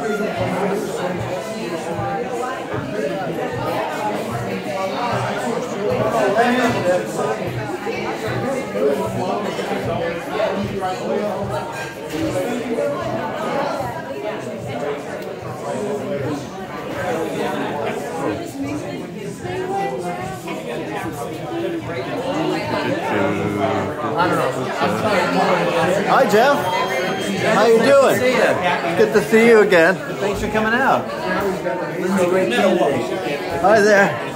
Hi, Geoff. How you doing? Good to see you again. Thanks for coming out. Hi there.